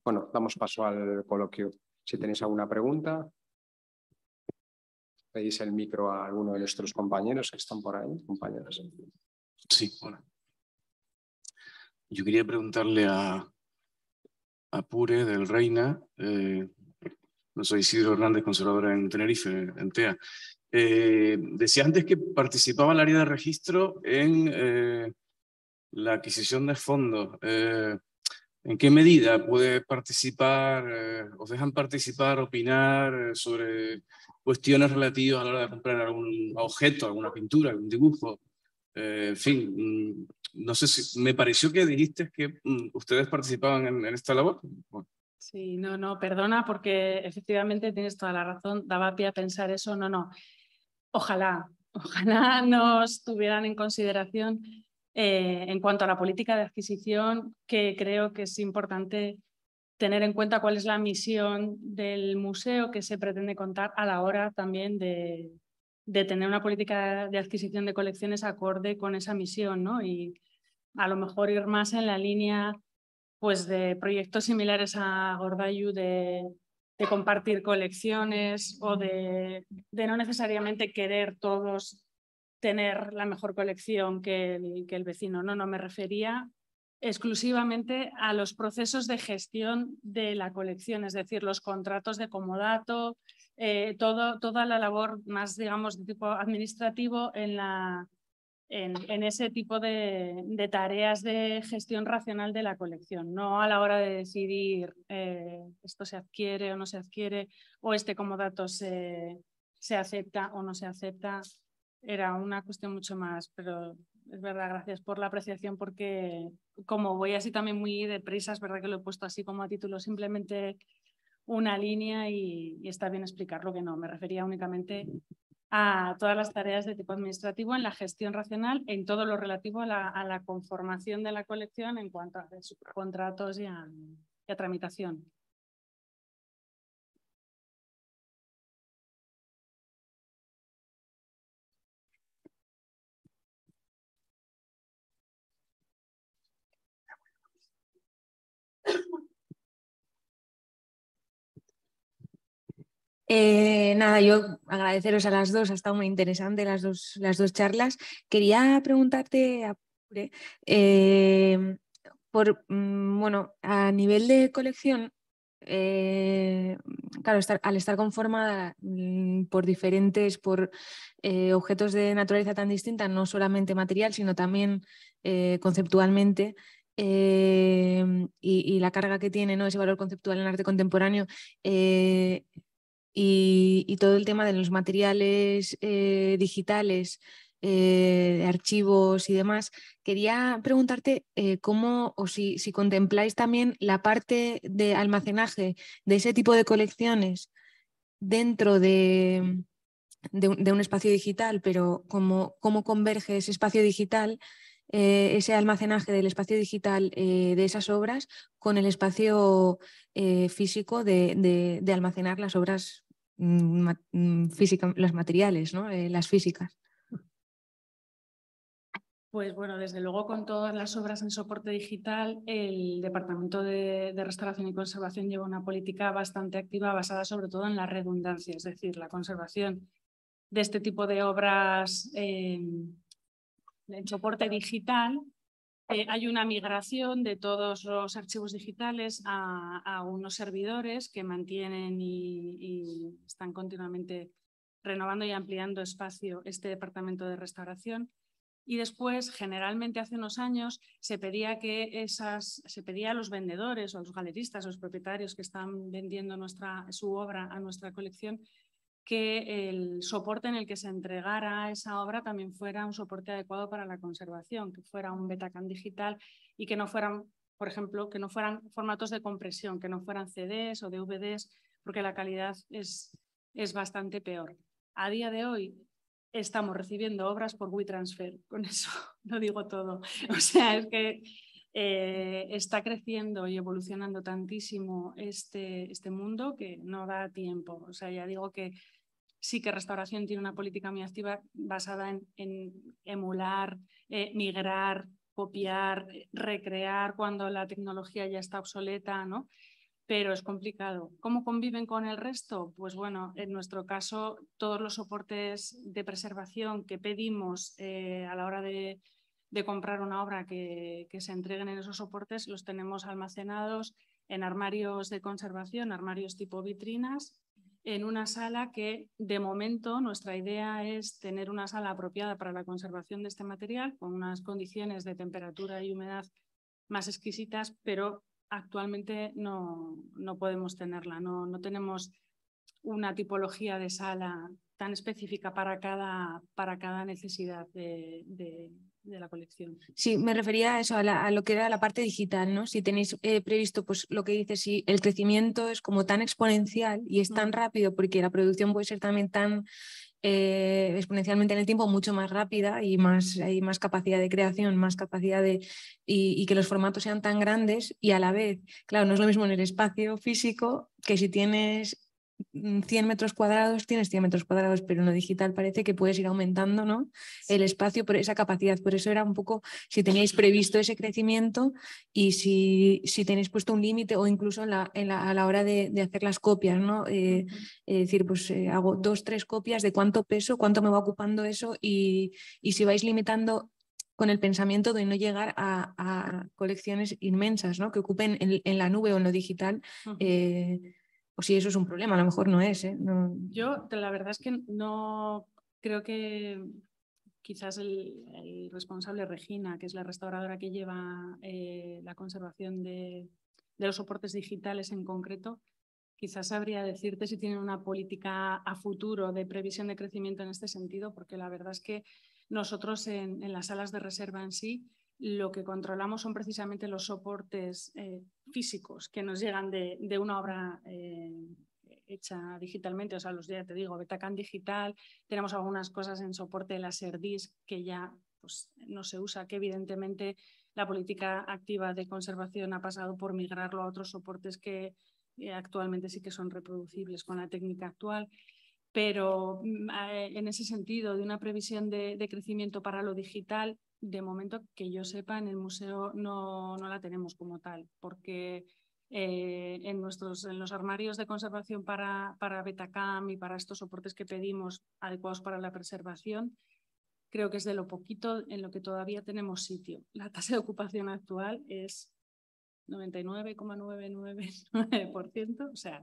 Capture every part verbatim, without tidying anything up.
Bueno, damos paso al coloquio. Si tenéis alguna pregunta, pedís el micro a alguno de nuestros compañeros que están por ahí. Compañeros. Sí, hola. Yo quería preguntarle a, a Pure del Reina, eh, no soy Isidro Hernández, conservador en Tenerife, en T E A. Eh, decía antes que participaba el área de registro en eh, la adquisición de fondos. Eh, ¿En qué medida puede participar, eh, os dejan participar, opinar eh, sobre cuestiones relativas a la hora de comprar algún objeto, alguna pintura, algún dibujo? Eh, en fin, mm, no sé si me pareció que dijiste que mm, ustedes participaban en, en esta labor. Bueno. Sí, no, no, perdona, porque efectivamente tienes toda la razón, daba pie a pensar eso, no, no. Ojalá, ojalá nos tuvieran en consideración eh, en cuanto a la política de adquisición, que creo que es importante tener en cuenta cuál es la misión del museo que se pretende contar a la hora también de, de tener una política de adquisición de colecciones acorde con esa misión, ¿no? Y a lo mejor ir más en la línea pues, de proyectos similares a Gordailu de, de compartir colecciones o de, de no necesariamente querer todos tener la mejor colección que el, que el vecino. No, no me refería exclusivamente a los procesos de gestión de la colección, es decir, los contratos de comodato, eh, todo, toda la labor más, digamos, de tipo administrativo en, la, en, en ese tipo de, de tareas de gestión racional de la colección, no a la hora de decidir eh, esto se adquiere o no se adquiere, o este comodato se, se acepta o no se acepta. Era una cuestión mucho más, pero es verdad, gracias por la apreciación, porque como voy así también muy deprisa, es verdad que lo he puesto así como a título simplemente una línea y, y está bien explicarlo, que no, me refería únicamente a todas las tareas de tipo administrativo en la gestión racional, en todo lo relativo a la, a la conformación de la colección en cuanto a contratos y a, y a tramitación. Eh, nada, yo agradeceros a las dos, ha estado muy interesante las dos, las dos charlas. Quería preguntarte, Apure, eh, por, mm, bueno, a nivel de colección, eh, claro, estar, al estar conformada mm, por diferentes, por eh, objetos de naturaleza tan distinta, no solamente material, sino también eh, conceptualmente, eh, y, y la carga que tiene, ¿no?, ese valor conceptual en el arte contemporáneo, eh, Y, y todo el tema de los materiales eh, digitales, eh, de archivos y demás, quería preguntarte eh, cómo o si, si contempláis también la parte de almacenaje de ese tipo de colecciones dentro de, de, un, de un espacio digital, pero cómo, cómo converge ese espacio digital, eh, ese almacenaje del espacio digital eh, de esas obras con el espacio eh, físico de, de, de almacenar las obras física, los materiales, ¿no? Eh, las físicas. Pues bueno, desde luego con todas las obras en soporte digital, el Departamento de, de Restauración y Conservación lleva una política bastante activa basada sobre todo en la redundancia, es decir, la conservación de este tipo de obras eh, en soporte digital. Eh, hay una migración de todos los archivos digitales a, a unos servidores que mantienen y, y están continuamente renovando y ampliando espacio este departamento de restauración. Y después, generalmente hace unos años, se pedía, que esas, se pedía a los vendedores o a los galeristas o los propietarios que están vendiendo nuestra, su obra a nuestra colección, que el soporte en el que se entregara esa obra también fuera un soporte adecuado para la conservación, que fuera un Betacam digital y que no fueran, por ejemplo, que no fueran formatos de compresión, que no fueran C Ds o D V Ds, porque la calidad es, es bastante peor. A día de hoy estamos recibiendo obras por WeTransfer, con eso lo digo todo. O sea, es que eh, está creciendo y evolucionando tantísimo este, este mundo que no da tiempo. O sea, ya digo que sí que Restauración tiene una política muy activa basada en, en emular, eh, migrar, copiar, recrear cuando la tecnología ya está obsoleta, ¿no? pero es complicado. ¿Cómo conviven con el resto? Pues bueno, en nuestro caso, todos los soportes de preservación que pedimos eh, a la hora de, de comprar una obra que, que se entreguen en esos soportes, los tenemos almacenados en armarios de conservación, armarios tipo vitrinas, en una sala que, de momento, nuestra idea es tener una sala apropiada para la conservación de este material, con unas condiciones de temperatura y humedad más exquisitas, pero actualmente no, no podemos tenerla, no, no tenemos una tipología de sala tan específica para cada, para cada necesidad de, de, de la colección. Sí, me refería a eso, a, la, a lo que era la parte digital, ¿no? Si tenéis eh, previsto, pues lo que dices, si el crecimiento es como tan exponencial y es tan rápido, porque la producción puede ser también tan eh, exponencialmente en el tiempo, mucho más rápida y más, hay más capacidad de creación, más capacidad de... Y, y que los formatos sean tan grandes y a la vez, claro, no es lo mismo en el espacio físico que si tienes cien metros cuadrados, tienes cien metros cuadrados, pero en lo digital parece que puedes ir aumentando, ¿no? El espacio por esa capacidad. Por eso era un poco si teníais previsto ese crecimiento y si, si tenéis puesto un límite o incluso en la, en la, a la hora de, de hacer las copias, ¿no? Eh, uh-huh. Es decir, pues eh, hago dos, tres copias de cuánto peso, cuánto me va ocupando eso y, y si vais limitando con el pensamiento de no llegar a, a colecciones inmensas, ¿no? Que ocupen en, en la nube o en lo digital. Uh-huh. eh, O si eso es un problema, a lo mejor no es. ¿eh? No... Yo, la verdad es que no creo que quizás el, el responsable Regina, que es la restauradora que lleva eh, la conservación de, de los soportes digitales en concreto, quizás sabría decirte si tienen una política a futuro de previsión de crecimiento en este sentido, porque la verdad es que nosotros en, en las salas de reserva en sí, lo que controlamos son precisamente los soportes eh, físicos que nos llegan de, de una obra eh, hecha digitalmente, o sea, los ya te digo, Betacam digital, tenemos algunas cosas en soporte de Laserdisc que ya pues, no se usa, que evidentemente la política activa de conservación ha pasado por migrarlo a otros soportes que eh, actualmente sí que son reproducibles con la técnica actual. Pero en ese sentido, de una previsión de, de crecimiento para lo digital, de momento que yo sepa, en el museo no, no la tenemos como tal, porque eh, en, nuestros, en los armarios de conservación para, para Betacam y para estos soportes que pedimos adecuados para la preservación, creo que es de lo poquito en lo que todavía tenemos sitio. La tasa de ocupación actual es noventa y nueve coma novecientos noventa y nueve por ciento, o sea,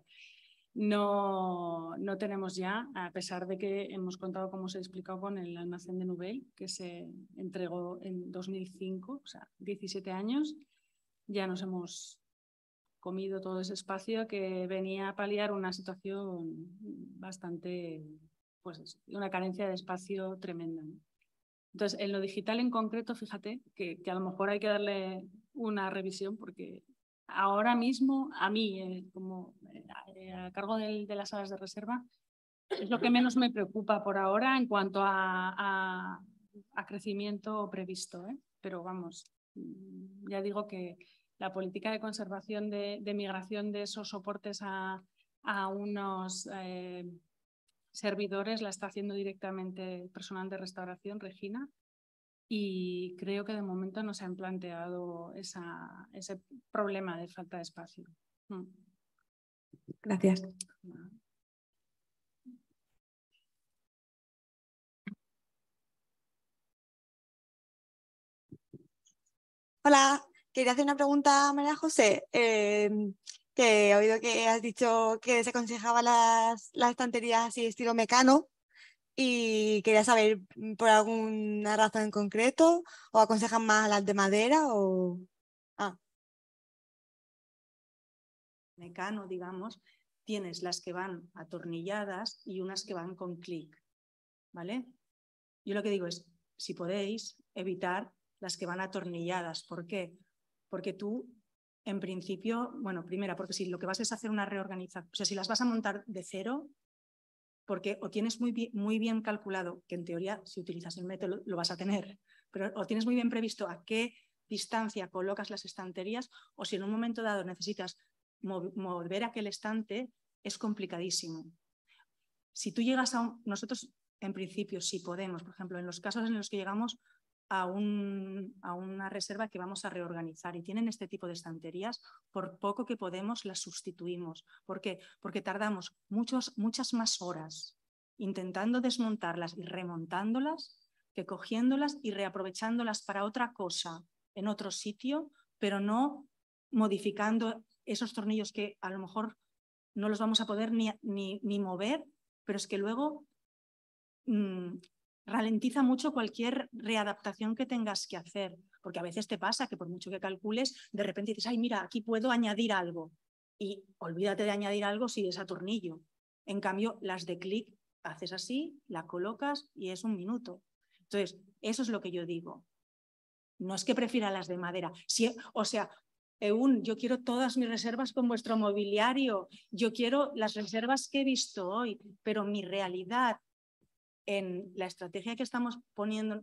No, no tenemos ya, a pesar de que hemos contado, como os he explicado, con el almacén de Nubel, que se entregó en dos mil cinco, o sea, diecisiete años, ya nos hemos comido todo ese espacio que venía a paliar una situación bastante, pues, una carencia de espacio tremenda, ¿no? Entonces, en lo digital en concreto, fíjate que, que a lo mejor hay que darle una revisión porque ahora mismo, a mí, eh, como eh, a cargo de, de las salas de reserva, es lo que menos me preocupa por ahora en cuanto a, a, a crecimiento previsto, ¿eh? Pero vamos, ya digo que la política de conservación de, de migración de esos soportes a, a unos eh, servidores la está haciendo directamente el personal de restauración, Regina. Y creo que de momento no se han planteado esa, ese problema de falta de espacio. Mm. Gracias. Hola, quería hacer una pregunta a María José. Eh, que he oído que has dicho que se aconsejaba las, las estanterías así estilo Mecano. Y quería saber por alguna razón en concreto, o aconsejan más las de madera o... Ah. Mecano, digamos, tienes las que van atornilladas y unas que van con clic, ¿vale? Yo lo que digo es, si podéis, evitar las que van atornilladas. ¿Por qué? Porque tú, en principio, bueno, primera, porque si lo que vas es hacer una reorganización, o sea, si las vas a montar de cero, porque o tienes muy bien, muy bien calculado, que en teoría si utilizas el método lo vas a tener, pero o tienes muy bien previsto a qué distancia colocas las estanterías, o si en un momento dado necesitas mover aquel estante, es complicadísimo. Si tú llegas a un... Nosotros, en principio, si podemos, por ejemplo, en los casos en los que llegamos, a, un, a una reserva que vamos a reorganizar y tienen este tipo de estanterías, por poco que podemos las sustituimos. ¿Por qué? Porque tardamos muchos, muchas más horas intentando desmontarlas y remontándolas que cogiéndolas y reaprovechándolas para otra cosa en otro sitio, pero no modificando esos tornillos que a lo mejor no los vamos a poder ni, ni, ni mover, pero es que luego mmm, ralentiza mucho cualquier readaptación que tengas que hacer, porque a veces te pasa que por mucho que calcules, de repente dices, ay, mira, aquí puedo añadir algo, y olvídate de añadir algo si es a tornillo. En cambio, las de clic, haces así, la colocas y es un minuto. Entonces, eso es lo que yo digo. No es que prefiera las de madera. Si, o sea, Eun, yo quiero todas mis reservas con vuestro mobiliario, yo quiero las reservas que he visto hoy, pero mi realidad en la estrategia que estamos poniendo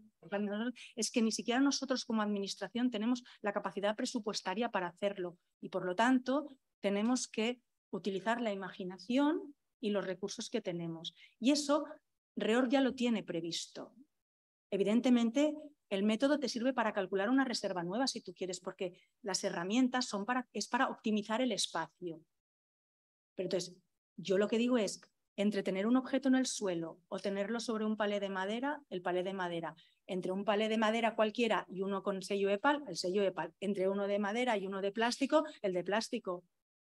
es que ni siquiera nosotros como administración tenemos la capacidad presupuestaria para hacerlo y por lo tanto tenemos que utilizar la imaginación y los recursos que tenemos. Y eso REORG ya lo tiene previsto. Evidentemente, el método te sirve para calcular una reserva nueva si tú quieres, porque las herramientas son para, es para optimizar el espacio. Pero entonces, yo lo que digo es, entre tener un objeto en el suelo o tenerlo sobre un palé de madera, el palé de madera. Entre un palé de madera cualquiera y uno con sello EPAL, el sello EPAL. Entre uno de madera y uno de plástico, el de plástico.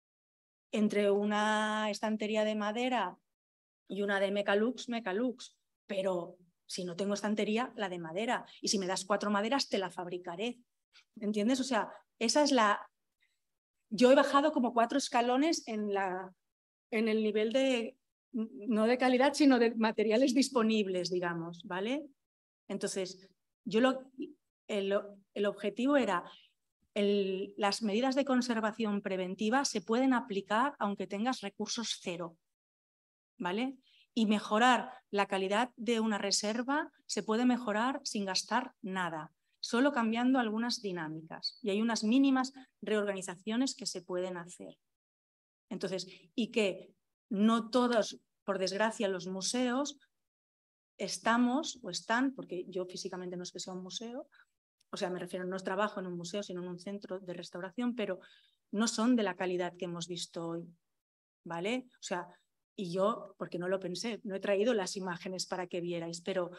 Entre una estantería de madera y una de Mecalux, Mecalux. Pero si no tengo estantería, la de madera. Y si me das cuatro maderas, te la fabricaré. ¿Entiendes? O sea, esa es la... Yo he bajado como cuatro escalones en, la... en el nivel de... no de calidad, sino de materiales disponibles, digamos, ¿vale? Entonces, yo lo... el, el objetivo era... El... las medidas de conservación preventiva se pueden aplicar aunque tengas recursos cero, ¿vale? Y mejorar la calidad de una reserva se puede mejorar sin gastar nada, solo cambiando algunas dinámicas. Y hay unas mínimas reorganizaciones que se pueden hacer. Entonces, y que no todos, por desgracia, los museos estamos o están, porque yo físicamente no es que sea un museo, o sea, me refiero, no trabajo en un museo, sino en un centro de restauración, pero no son de la calidad que hemos visto hoy, ¿vale? O sea, y yo, porque no lo pensé, no he traído las imágenes para que vierais, pero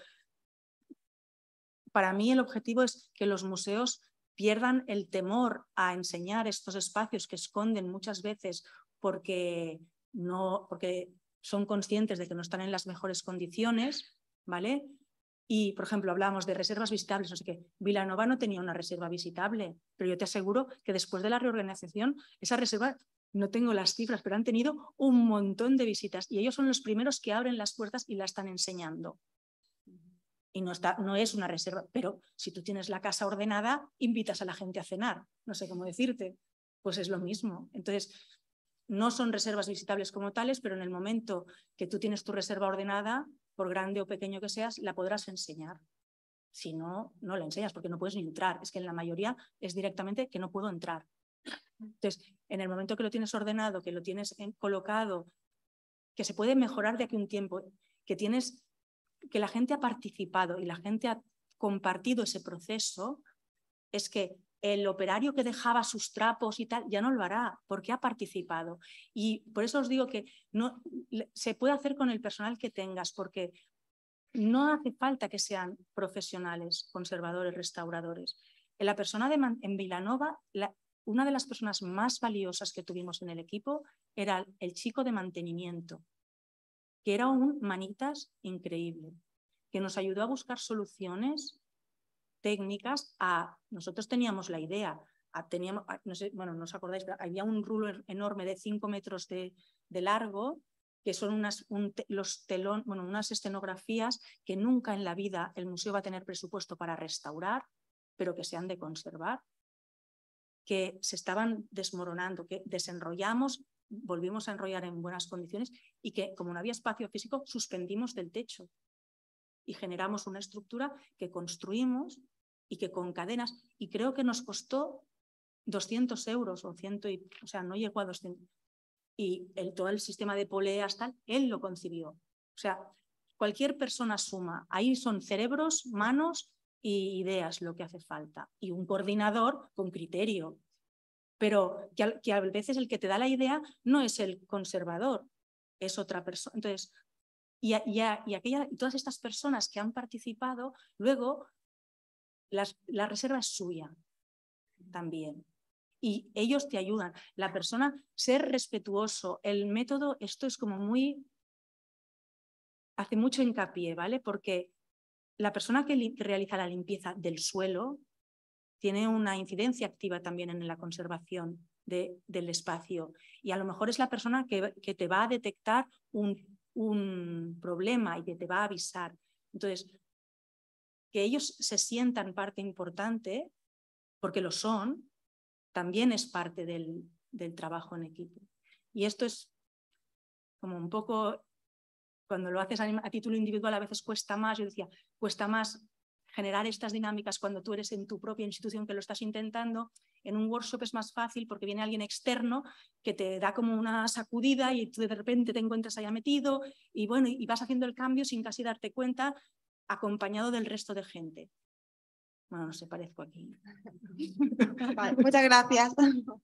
para mí el objetivo es que los museos pierdan el temor a enseñar estos espacios que esconden muchas veces porque, no, porque son conscientes de que no están en las mejores condiciones, ¿vale? Y, por ejemplo, hablamos de reservas visitables, no sé qué. Vilanova no tenía una reserva visitable, pero yo te aseguro que después de la reorganización, esa reserva, no tengo las cifras, pero han tenido un montón de visitas y ellos son los primeros que abren las puertas y la están enseñando. Y no, está, no es una reserva, pero si tú tienes la casa ordenada, invitas a la gente a cenar, no sé cómo decirte, pues es lo mismo. Entonces, no son reservas visitables como tales, pero en el momento que tú tienes tu reserva ordenada, por grande o pequeño que seas, la podrás enseñar. Si no, no la enseñas porque no puedes ni entrar. Es que en la mayoría es directamente que no puedo entrar. Entonces, en el momento que lo tienes ordenado, que lo tienes colocado, que se puede mejorar de aquí a un tiempo, que tienes, que la gente ha participado y la gente ha compartido ese proceso, es que el operario que dejaba sus trapos y tal, ya no lo hará, porque ha participado. Y por eso os digo que no, se puede hacer con el personal que tengas, porque no hace falta que sean profesionales, conservadores, restauradores. En la persona de en Vilanova, la, una de las personas más valiosas que tuvimos en el equipo era el chico de mantenimiento, que era un manitas increíble, que nos ayudó a buscar soluciones técnicas a... Nosotros teníamos la idea, a, teníamos, a, no sé, bueno, no os acordáis, había un rulo enorme de cinco metros de, de largo, que son unas, un, los telón, bueno, unas escenografías que nunca en la vida el museo va a tener presupuesto para restaurar, pero que se han de conservar, que se estaban desmoronando, que desenrollamos, volvimos a enrollar en buenas condiciones y que, como no había espacio físico, suspendimos del techo y generamos una estructura que construimos y que con cadenas, y creo que nos costó doscientos euros o ciento, y, o sea, no llegó a doscientos. Y el, todo el sistema de poleas, tal, él lo concibió. O sea, cualquier persona suma. Ahí son cerebros, manos y ideas lo que hace falta, y un coordinador con criterio, pero que a, que a veces el que te da la idea no es el conservador, es otra persona. Entonces, y, a, y, a, y aquella, todas estas personas que han participado, luego las, la reserva es suya también. Y ellos te ayudan. La persona, ser respetuoso, el método, esto es como muy, hace mucho hincapié, ¿vale? Porque la persona que li, realiza la limpieza del suelo tiene una incidencia activa también en la conservación de, del espacio. Y a lo mejor es la persona que, que te va a detectar un, un problema y que te va a avisar. Entonces, que ellos se sientan parte importante, porque lo son, también es parte del, del trabajo en equipo. Y esto es como un poco, cuando lo haces a, a título individual a veces cuesta más, yo decía, cuesta más generar estas dinámicas cuando tú eres en tu propia institución que lo estás intentando. En un workshop es más fácil porque viene alguien externo que te da como una sacudida y tú de repente te encuentras allá metido y bueno, y vas haciendo el cambio sin casi darte cuenta, acompañado del resto de gente. Bueno, no sé, parezco aquí. Vale, muchas gracias.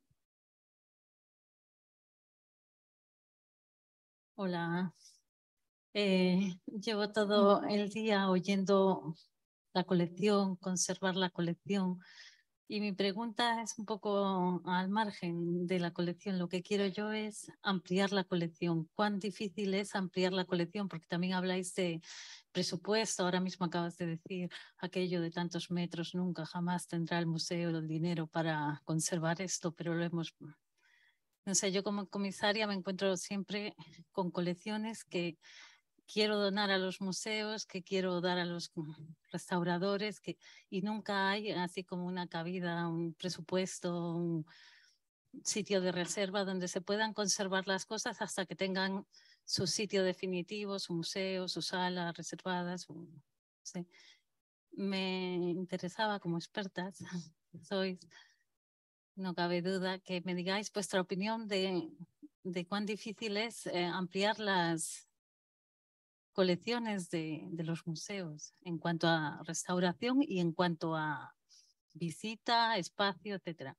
Hola. Eh, llevo todo el día oyendo la colección, conservar la colección. Y mi pregunta es un poco al margen de la colección. Lo que quiero yo es ampliar la colección. ¿Cuán difícil es ampliar la colección? Porque también habláis de presupuesto. Ahora mismo acabas de decir aquello de tantos metros. Nunca, jamás tendrá el museo el dinero para conservar esto, pero lo hemos... No sé, yo como comisaria me encuentro siempre con colecciones que quiero donar a los museos, que quiero dar a los restauradores, que, y nunca hay así como una cabida, un presupuesto, un sitio de reserva donde se puedan conservar las cosas hasta que tengan su sitio definitivo, su museo, su sala reservada. Su, sí. Me interesaba como expertas, sois, no cabe duda, que me digáis vuestra opinión de, de cuán difícil es eh, ampliar las colecciones de, de los museos en cuanto a restauración y en cuanto a visita, espacio, etcétera.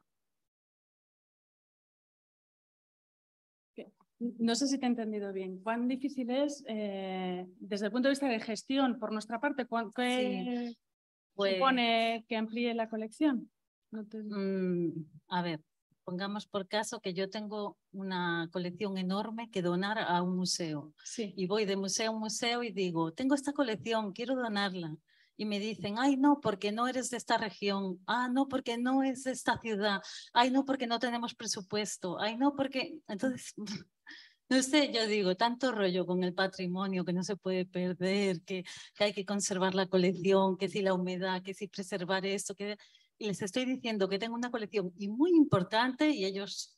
No sé si te he entendido bien. ¿Cuán difícil es, eh, desde el punto de vista de gestión, por nuestra parte, qué Sí, pues, supone que amplíe la colección? No te... mm, a ver, pongamos por caso que yo tengo una colección enorme que donar a un museo. Sí. Y voy de museo a museo y digo, tengo esta colección, quiero donarla. Y me dicen, ay, no, porque no eres de esta región. Ah, no, porque no es de esta ciudad. Ay, no, porque no tenemos presupuesto. Ay, no, porque... Entonces, no sé, yo digo, tanto rollo con el patrimonio que no se puede perder, que, que hay que conservar la colección, que si la humedad, que si preservar esto, que... Y les estoy diciendo que tengo una colección y muy importante y ellos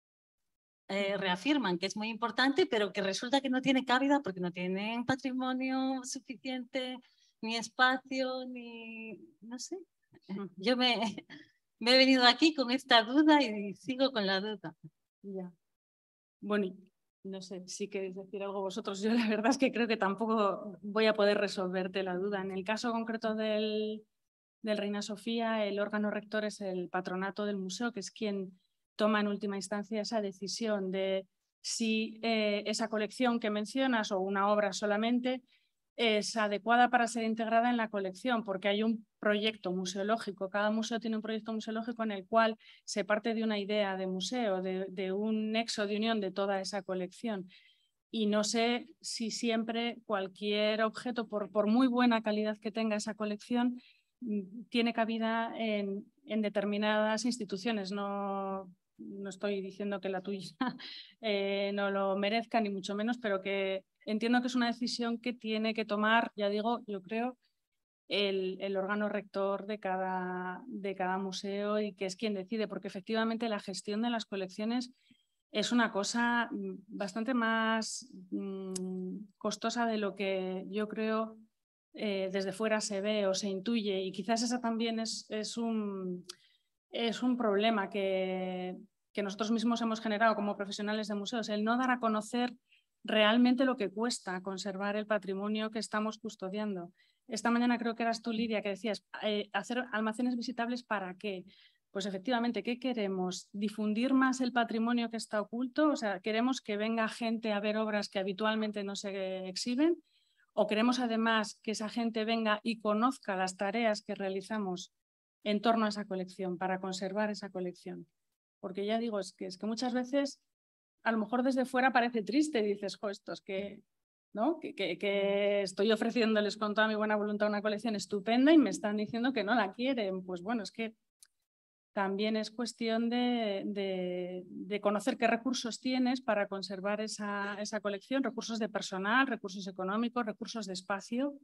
eh, reafirman que es muy importante, pero que resulta que no tiene cabida porque no tienen patrimonio suficiente, ni espacio, ni... no sé. Yo me, me he venido aquí con esta duda y sigo con la duda. Ya. Bueno, no sé si queréis decir algo vosotros. Yo la verdad es que creo que tampoco voy a poder resolverte la duda. En el caso concreto del, del Reina Sofía, el órgano rector es el patronato del museo, que es quien toma en última instancia esa decisión de si eh, esa colección que mencionas o una obra solamente es adecuada para ser integrada en la colección, porque hay un proyecto museológico. Cada museo tiene un proyecto museológico en el cual se parte de una idea de museo, de, de un nexo de unión de toda esa colección. Y no sé si siempre cualquier objeto, por, por muy buena calidad que tenga esa colección, tiene cabida en, en determinadas instituciones. No, no estoy diciendo que la tuya eh, no lo merezca, ni mucho menos, pero que entiendo que es una decisión que tiene que tomar, ya digo, yo creo, el, el órgano rector de cada, de cada museo y que es quien decide, porque efectivamente la gestión de las colecciones es una cosa bastante más mmm, costosa de lo que yo creo eh, desde fuera se ve o se intuye, y quizás esa también es, es, un, es un problema que, que nosotros mismos hemos generado como profesionales de museos, el no dar a conocer realmente lo que cuesta conservar el patrimonio que estamos custodiando. esta mañana creo que eras tú, Lidia, que decías, eh, hacer almacenes visitables ¿para qué? Pues efectivamente, ¿qué queremos? ¿Difundir más el patrimonio que está oculto? O sea, ¿queremos que venga gente a ver obras que habitualmente no se exhiben? ¿O queremos además que esa gente venga y conozca las tareas que realizamos en torno a esa colección, para conservar esa colección? Porque ya digo, es que, es que muchas veces, a lo mejor desde fuera parece triste, dices, jo, esto es que, ¿no? que, que, que estoy ofreciéndoles con toda mi buena voluntad una colección estupenda y me están diciendo que no la quieren. Pues bueno, es que también es cuestión de, de, de conocer qué recursos tienes para conservar esa, esa colección, recursos de personal, recursos económicos, recursos de espacio,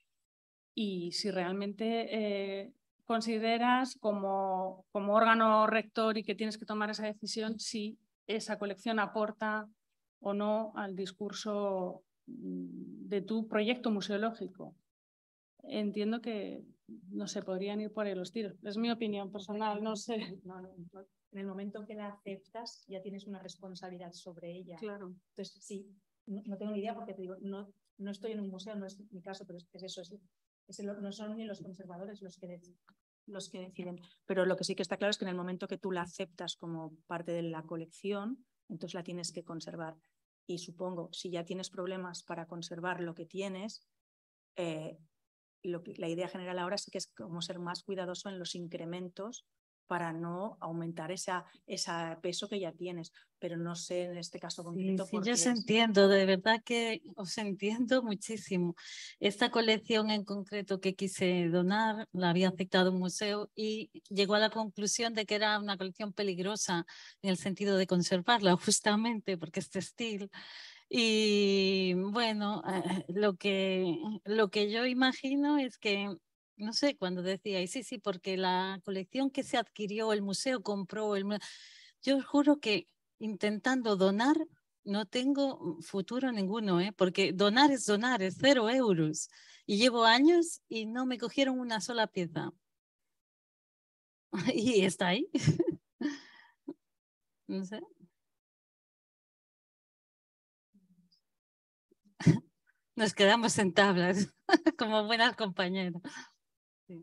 y si realmente eh, consideras como, como órgano rector y que tienes que tomar esa decisión si esa colección aporta o no al discurso de tu proyecto museológico. Entiendo que, no sé, podrían ir por ahí los tiros. Es mi opinión personal, no sé. No, no, no. En el momento que la aceptas, ya tienes una responsabilidad sobre ella. Claro. Entonces, sí, no, no tengo ni idea porque te digo, no, no estoy en un museo, no es mi caso, pero es, es eso, es, es el, no son ni los conservadores los que, los que deciden. Pero lo que sí que está claro es que en el momento que tú la aceptas como parte de la colección, entonces la tienes que conservar. Y supongo, si ya tienes problemas para conservar lo que tienes, eh, Lo que, la idea general ahora sí que es como ser más cuidadoso en los incrementos para no aumentar ese esa peso que ya tienes, pero no sé en este caso concreto. Sí, sí, porque yo os es... entiendo, de verdad que os entiendo muchísimo. Esta colección en concreto que quise donar la había aceptado un museo y llegó a la conclusión de que era una colección peligrosa en el sentido de conservarla, justamente porque es textil. Y bueno, eh, lo que, lo que yo imagino es que, no sé, cuando decíais, sí, sí, porque la colección que se adquirió, el museo compró, el, yo os juro que intentando donar no tengo futuro ninguno, ¿eh? Porque donar es donar, es cero euros. Y llevo años y no me cogieron una sola pieza. Y está ahí. No sé. Nos quedamos en tablas, como buenas compañeras. Sí.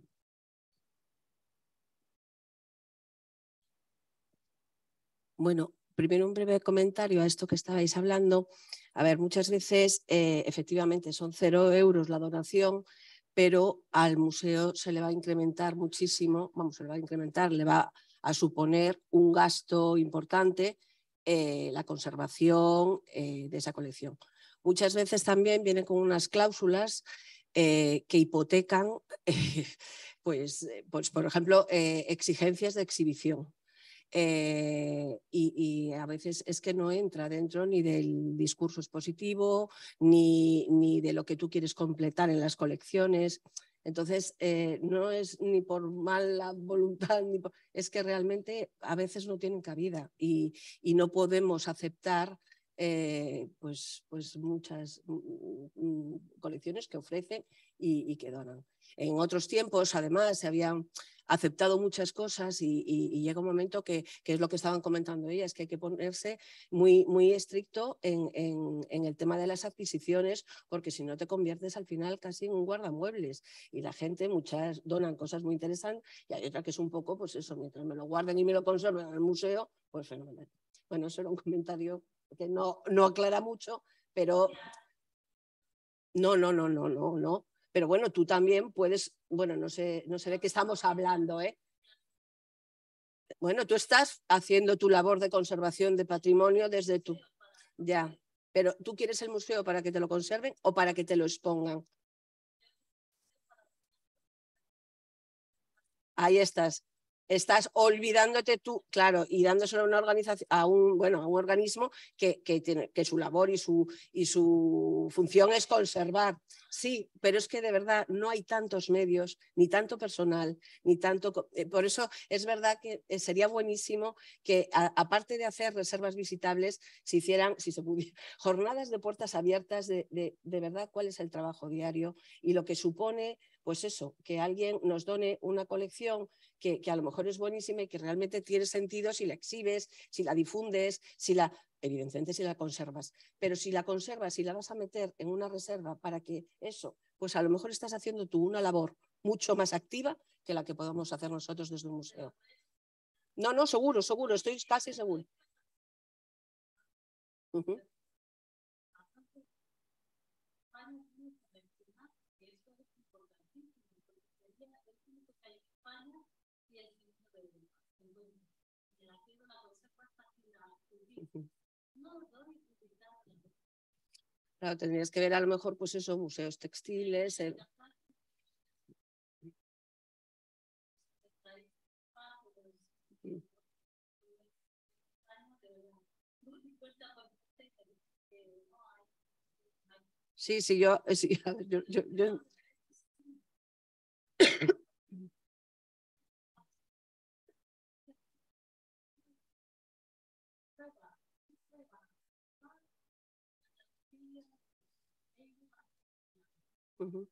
Bueno, primero un breve comentario a esto que estabais hablando. A ver, muchas veces eh, efectivamente son cero euros la donación, pero al museo se le va a incrementar muchísimo, vamos, se le va a incrementar, le va a suponer un gasto importante eh, la conservación eh, de esa colección. Muchas veces también vienen con unas cláusulas eh, que hipotecan, eh, pues, pues, por ejemplo, eh, exigencias de exhibición. Eh, y, y a veces es que no entra dentro ni del discurso expositivo, ni, ni de lo que tú quieres completar en las colecciones. Entonces, eh, no es ni por mala voluntad, ni por, es que realmente a veces no tienen cabida y, y no podemos aceptar eh, pues, pues muchas mm, colecciones que ofrecen y, y que donan. En otros tiempos, además, se habían aceptado muchas cosas y, y, y llega un momento que, que es lo que estaban comentando ellas, que hay que ponerse muy, muy estricto en, en, en el tema de las adquisiciones, porque si no te conviertes al final casi en un guardamuebles y la gente, muchas donan cosas muy interesantes y hay otra que es un poco, pues eso, mientras me lo guarden y me lo conserven en el museo, pues fenomenal. Bueno, eso era un comentario que no, no aclara mucho, pero no, no, no, no, no, no. Pero bueno, tú también puedes, bueno, no sé, no sé de qué estamos hablando, ¿eh? Bueno, tú estás haciendo tu labor de conservación de patrimonio desde tu... Ya, pero ¿tú quieres el museo para que te lo conserven o para que te lo expongan? Ahí estás. Estás olvidándote tú, claro, y dándoselo a una organización, a un, bueno, a un organismo que, que, tiene, que su labor y su, y su función es conservar. Sí, pero es que de verdad no hay tantos medios, ni tanto personal, ni tanto... Por eso es verdad que sería buenísimo que, a, aparte de hacer reservas visitables, se hicieran, si se pudiera, jornadas de puertas abiertas de, de, de verdad cuál es el trabajo diario y lo que supone pues eso, que alguien nos done una colección que, que a lo mejor es buenísima y que realmente tiene sentido si la exhibes, si la difundes, si la, evidentemente si la conservas, pero si la conservas y la vas a meter en una reserva para que eso, pues a lo mejor estás haciendo tú una labor mucho más activa que la que podemos hacer nosotros desde un museo. No, no, seguro, seguro, estoy casi seguro. Uh-huh. Claro, tendrías que ver a lo mejor, pues eso, museos textiles. El... Sí, sí, yo, sí, yo, yo, yo... Uh-huh.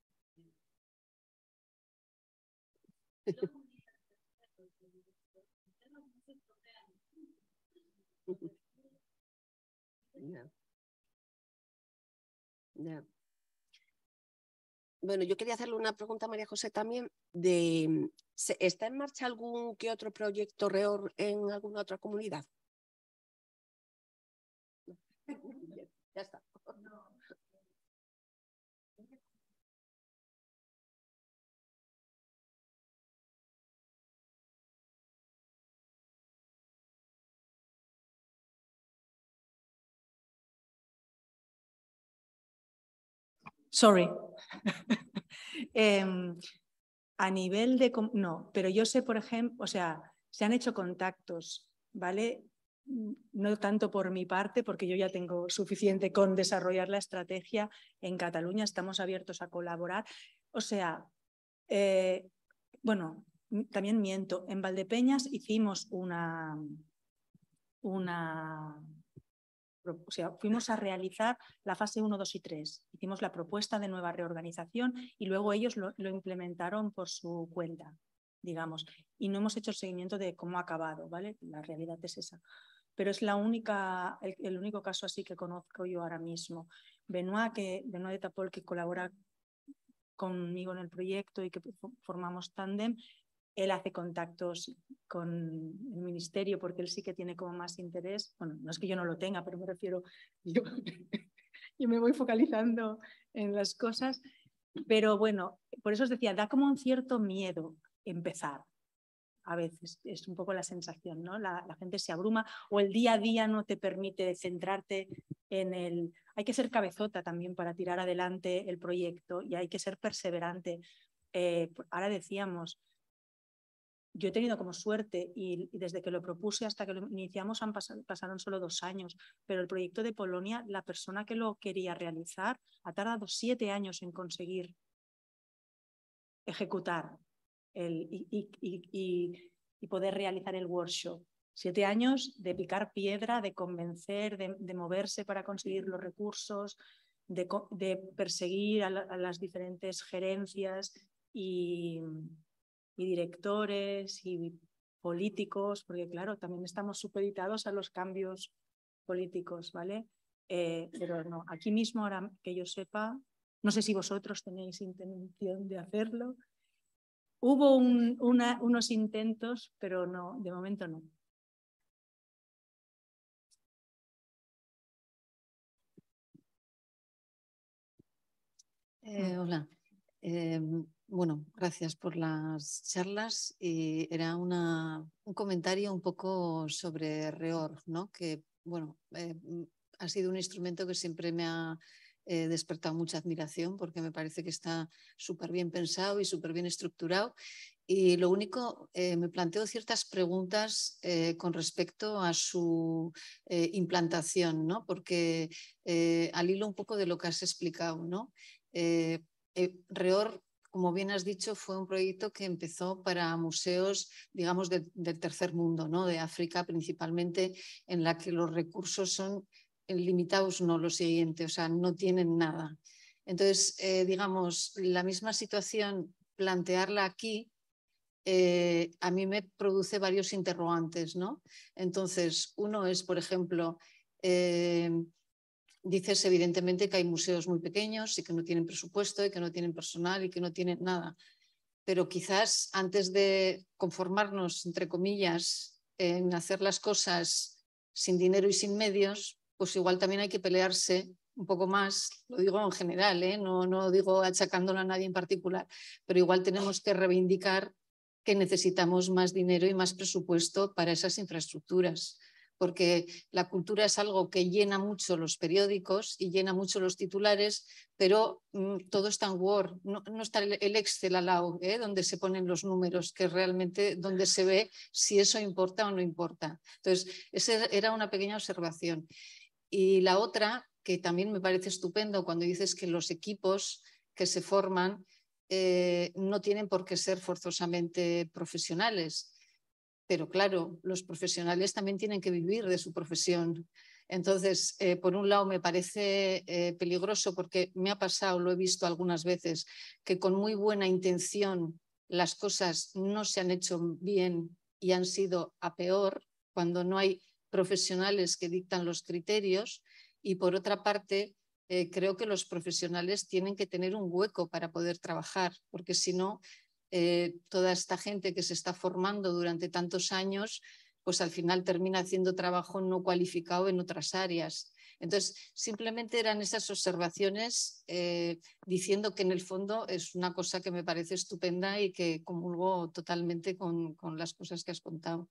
Yeah. Yeah. Bueno, yo quería hacerle una pregunta a María José también de, ¿está en marcha algún que otro proyecto REOR en alguna otra comunidad? Ya está. Sorry. eh, a nivel de... No, pero yo sé, por ejemplo, o sea, se han hecho contactos, ¿vale? No tanto por mi parte, porque yo ya tengo suficiente con desarrollar la estrategia. En Cataluña estamos abiertos a colaborar. O sea, eh, bueno, también miento. En Valdepeñas hicimos una... una O sea, fuimos a realizar la fase uno, dos y tres. Hicimos la propuesta de nueva reorganización y luego ellos lo, lo implementaron por su cuenta, digamos. Y no hemos hecho el seguimiento de cómo ha acabado, ¿vale? La realidad es esa. Pero es la única, el, el único caso así que conozco yo ahora mismo. Benoit, que, Benoit de Tapol, que colabora conmigo en el proyecto y que formamos tándem, él hace contactos con el ministerio porque él sí que tiene como más interés. Bueno, no es que yo no lo tenga, pero me refiero, yo, yo me voy focalizando en las cosas. Pero bueno, por eso os decía, da como un cierto miedo empezar. A veces es un poco la sensación, ¿no? La, la gente se abruma o el día a día no te permite centrarte en el... Hay que ser cabezota también para tirar adelante el proyecto y hay que ser perseverante. Eh, ahora decíamos... Yo he tenido como suerte y, y desde que lo propuse hasta que lo iniciamos han pasado, pasaron solo dos años, pero el proyecto de Polonia, la persona que lo quería realizar ha tardado siete años en conseguir ejecutar el, y, y, y, y poder realizar el workshop. Siete años de picar piedra, de convencer, de, de moverse para conseguir los recursos, de, de perseguir a, la, a las diferentes gerencias y... y directores y políticos, porque claro, también estamos supeditados a los cambios políticos, ¿vale? Eh, pero no, aquí mismo, ahora que yo sepa, no sé si vosotros tenéis intención de hacerlo. Hubo un, una, unos intentos, pero no, de momento no. Eh, hola. Eh, bueno, gracias por las charlas. Y era una, un comentario un poco sobre REOR, ¿no? Que, bueno, eh, ha sido un instrumento que siempre me ha eh, despertado mucha admiración porque me parece que está súper bien pensado y súper bien estructurado. Y lo único, eh, me planteo ciertas preguntas eh, con respecto a su eh, implantación, ¿no? Porque eh, al hilo un poco de lo que has explicado, ¿no? Eh, eh, REOR, como bien has dicho, fue un proyecto que empezó para museos, digamos, de, del tercer mundo, ¿no? De África principalmente, en la que los recursos son limitados, no lo siguiente, o sea, no tienen nada. Entonces, eh, digamos, la misma situación, plantearla aquí, eh, a mí me produce varios interrogantes, ¿no? Entonces, uno es, por ejemplo, eh, dices evidentemente que hay museos muy pequeños y que no tienen presupuesto y que no tienen personal y que no tienen nada. Pero quizás antes de conformarnos, entre comillas, en hacer las cosas sin dinero y sin medios, pues igual también hay que pelearse un poco más, lo digo en general, ¿eh? no, no digo achacándolo a nadie en particular, pero igual tenemos que reivindicar que necesitamos más dinero y más presupuesto para esas infraestructuras, porque la cultura es algo que llena mucho los periódicos y llena mucho los titulares, pero mmm, todo está en Word, no, no está el, el Excel al lado, ¿eh? donde se ponen los números, que es realmente donde se ve si eso importa o no importa. Entonces, esa era una pequeña observación. Y la otra, que también me parece estupendo cuando dices que los equipos que se forman eh, no tienen por qué ser forzosamente profesionales. Pero claro, los profesionales también tienen que vivir de su profesión. Entonces, eh, por un lado me parece eh, peligroso porque me ha pasado, lo he visto algunas veces, que con muy buena intención las cosas no se han hecho bien y han sido a peor cuando no hay profesionales que dictan los criterios. Y por otra parte, eh, creo que los profesionales tienen que tener un hueco para poder trabajar, porque si no, Eh, toda esta gente que se está formando durante tantos años, pues al final termina haciendo trabajo no cualificado en otras áreas. Entonces, simplemente eran esas observaciones eh, diciendo que en el fondo es una cosa que me parece estupenda y que comulgo totalmente con, con las cosas que has contado.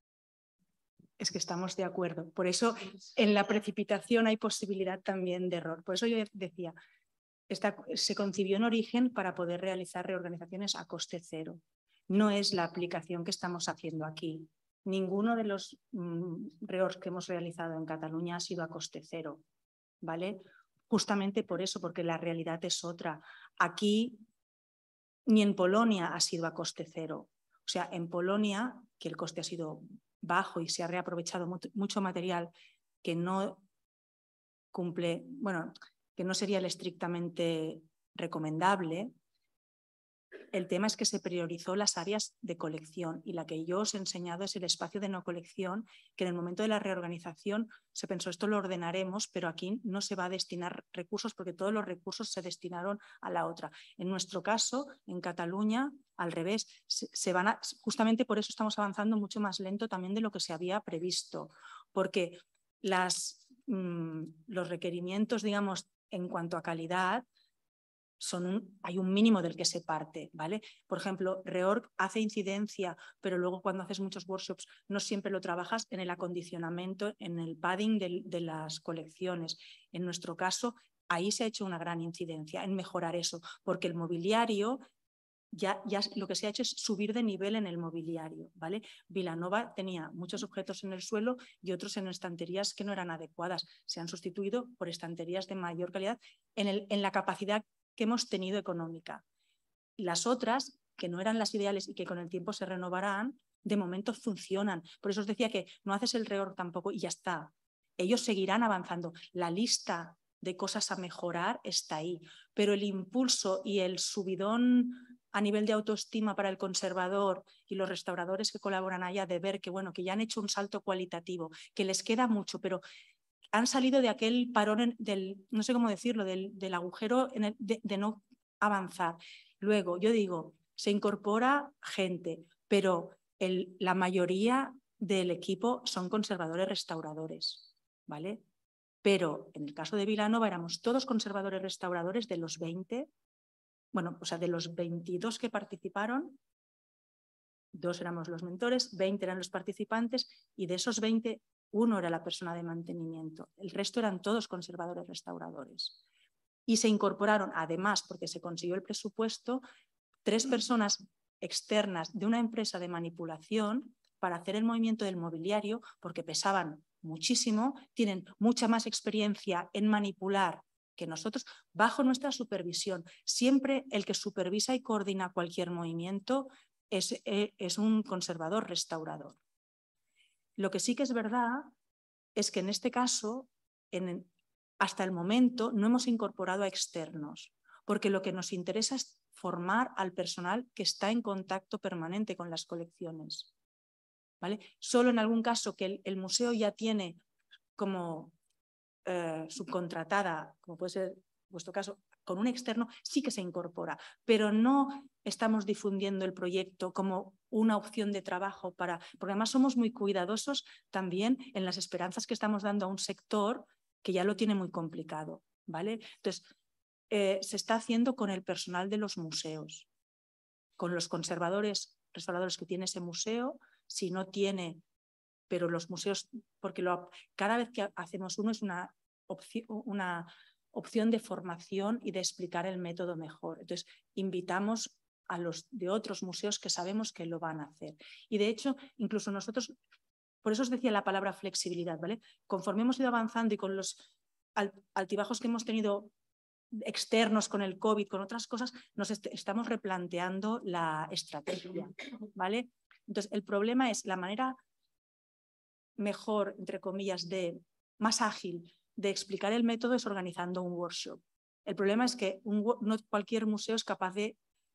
Es que estamos de acuerdo. Por eso en la precipitación hay posibilidad también de error. Por eso yo decía, Esta, se concibió en origen para poder realizar reorganizaciones a coste cero. No es la aplicación que estamos haciendo aquí. Ninguno de los mmm, reorgs que hemos realizado en Cataluña ha sido a coste cero, ¿vale? Justamente por eso, porque la realidad es otra. Aquí ni en Polonia ha sido a coste cero. O sea, en Polonia, que el coste ha sido bajo y se ha reaprovechado mucho material que no cumple, bueno, que no sería el estrictamente recomendable, el tema es que se priorizó las áreas de colección y la que yo os he enseñado es el espacio de no colección, que en el momento de la reorganización se pensó esto lo ordenaremos, pero aquí no se va a destinar recursos porque todos los recursos se destinaron a la otra. En nuestro caso, en Cataluña, al revés, se, se van a, justamente por eso estamos avanzando mucho más lento también de lo que se había previsto, porque las, mmm, los requerimientos, digamos, en cuanto a calidad, son un, hay un mínimo del que se parte, ¿vale? Por ejemplo, Reorg hace incidencia, pero luego cuando haces muchos workshops no siempre lo trabajas en el acondicionamiento, en el padding de, de las colecciones. En nuestro caso, ahí se ha hecho una gran incidencia en mejorar eso, porque el mobiliario, ya, ya lo que se ha hecho es subir de nivel en el mobiliario, ¿vale? Vilanova tenía muchos objetos en el suelo y otros en estanterías que no eran adecuadas. Se han sustituido por estanterías de mayor calidad en, el, en la capacidad que hemos tenido económica. Las otras, que no eran las ideales y que con el tiempo se renovarán, de momento funcionan. Por eso os decía que no haces el reorg tampoco y ya está. Ellos seguirán avanzando. La lista de cosas a mejorar está ahí, pero el impulso y el subidón a nivel de autoestima para el conservador y los restauradores que colaboran allá, de ver que, bueno, que ya han hecho un salto cualitativo, que les queda mucho, pero han salido de aquel parón en, del, no sé cómo decirlo, del, del agujero en el, de, de no avanzar. Luego, yo digo, se incorpora gente, pero el, la mayoría del equipo son conservadores restauradores, ¿vale? Pero en el caso de Vilanova éramos todos conservadores restauradores de los veinte, bueno, o sea, de los veintidós que participaron, dos éramos los mentores, veinte eran los participantes y de esos veinte, uno era la persona de mantenimiento. El resto eran todos conservadores restauradores. Y se incorporaron, además, porque se consiguió el presupuesto, tres personas externas de una empresa de manipulación para hacer el movimiento del mobiliario, porque pesaban muchísimo, tienen mucha más experiencia en manipular que nosotros, bajo nuestra supervisión. Siempre el que supervisa y coordina cualquier movimiento es, es un conservador restaurador. Lo que sí que es verdad es que en este caso, en, hasta el momento no hemos incorporado a externos, porque lo que nos interesa es formar al personal que está en contacto permanente con las colecciones, ¿vale? Solo en algún caso que el, el museo ya tiene como eh, subcontratada, como puede ser vuestro caso, con un externo, sí que se incorpora, pero no estamos difundiendo el proyecto como una opción de trabajo para, porque además somos muy cuidadosos también en las esperanzas que estamos dando a un sector que ya lo tiene muy complicado, ¿vale? Entonces, eh, se está haciendo con el personal de los museos, con los conservadores, restauradores que tiene ese museo, si no tiene, pero los museos, porque lo, cada vez que hacemos uno es una opción, una opción de formación y de explicar el método mejor. Entonces, invitamos a los de otros museos que sabemos que lo van a hacer. Y de hecho, incluso nosotros, por eso os decía la palabra flexibilidad, ¿vale? Conforme hemos ido avanzando y con los altibajos que hemos tenido externos con el COVID, con otras cosas, nos est estamos replanteando la estrategia, ¿vale? Entonces, el problema es la manera mejor, entre comillas, de más ágil de explicar el método es organizando un workshop. El problema es que un, no cualquier museo es capaz de,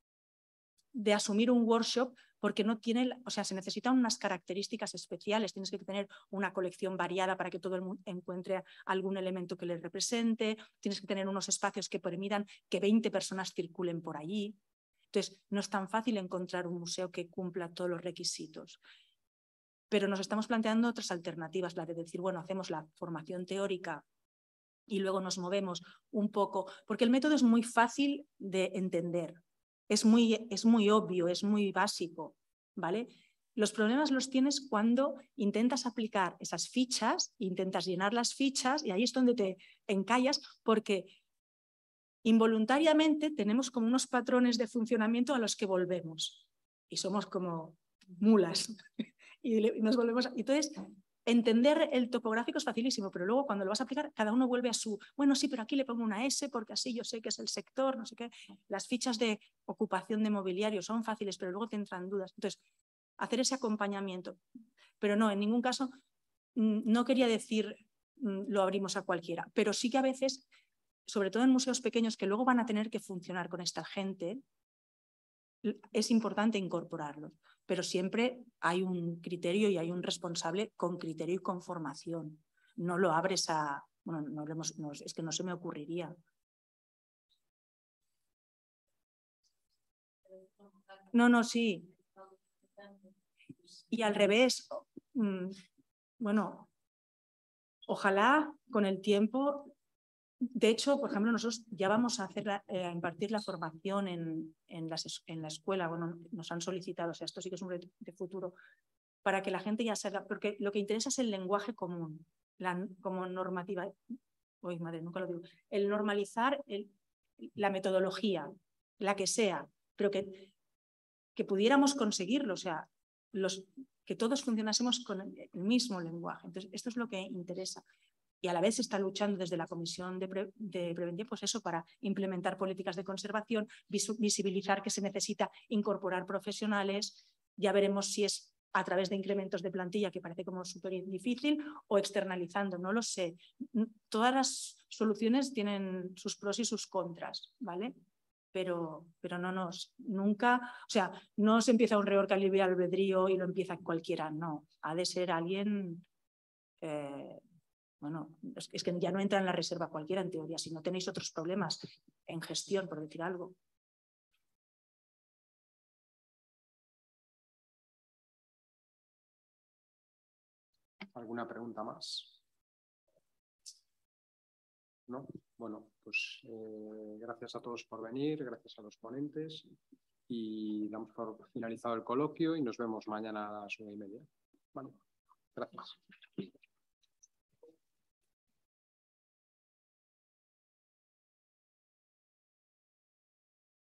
de asumir un workshop porque no tiene, o sea, se necesitan unas características especiales, tienes que tener una colección variada para que todo el mundo encuentre algún elemento que le represente, tienes que tener unos espacios que permitan que veinte personas circulen por allí. Entonces, no es tan fácil encontrar un museo que cumpla todos los requisitos. Pero nos estamos planteando otras alternativas, la de decir, bueno, hacemos la formación teórica y luego nos movemos un poco, porque el método es muy fácil de entender, es muy, es muy obvio, es muy básico, ¿vale? Los problemas los tienes cuando intentas aplicar esas fichas, intentas llenar las fichas y ahí es donde te encallas porque involuntariamente tenemos como unos patrones de funcionamiento a los que volvemos y somos como mulas. Y nos volvemos a... Entonces, entender el topográfico es facilísimo, pero luego cuando lo vas a aplicar, cada uno vuelve a su... Bueno, sí, pero aquí le pongo una S porque así yo sé que es el sector, no sé qué. Las fichas de ocupación de mobiliario son fáciles, pero luego te entran dudas. Entonces, hacer ese acompañamiento. Pero no, en ningún caso, no quería decir lo abrimos a cualquiera, pero sí que a veces, sobre todo en museos pequeños que luego van a tener que funcionar con esta gente, es importante incorporarlos, pero siempre hay un criterio y hay un responsable con criterio y con formación. No lo abres a... Bueno, no lo hemos, no, es que no se me ocurriría. No, no, sí. Y al revés, bueno, ojalá con el tiempo... De hecho, por ejemplo, nosotros ya vamos a, hacer la, eh, a impartir la formación en, en, las, en la escuela. Bueno, nos han solicitado, o sea, esto sí que es un reto de futuro, para que la gente ya sepa, porque lo que interesa es el lenguaje común, la, como normativa. Uy, madre, nunca lo digo. El normalizar el, la metodología, la que sea, pero que, que pudiéramos conseguirlo, o sea, los, que todos funcionásemos con el, el mismo lenguaje. Entonces, esto es lo que interesa. Y a la vez se está luchando desde la Comisión de, Pre de Prevención, pues eso, para implementar políticas de conservación, vis visibilizar que se necesita incorporar profesionales. Ya veremos si es a través de incrementos de plantilla, que parece como súper difícil, o externalizando, no lo sé. Todas las soluciones tienen sus pros y sus contras, ¿vale? Pero, pero no nos, nunca, o sea, no se empieza un reorg libre albedrío y lo empieza cualquiera, no. Ha de ser alguien... Eh, Bueno, es que ya no entra en la reserva cualquiera en teoría, si no tenéis otros problemas en gestión, por decir algo. ¿Alguna pregunta más? ¿No? Bueno, pues eh, gracias a todos por venir, gracias a los ponentes y damos por finalizado el coloquio y nos vemos mañana a las nueve y media. Vale, gracias.